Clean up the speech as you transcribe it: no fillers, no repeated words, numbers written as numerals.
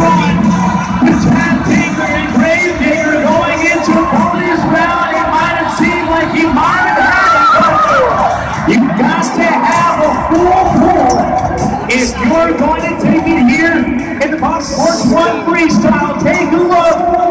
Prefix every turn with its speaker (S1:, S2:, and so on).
S1: one. The Chad Taker and Grave Digger going into bonus round. It might have seemed like he might have had it. You've got to have a full pool if you're going to take it here in the Fox Sports 1 Freestyle. Take a look.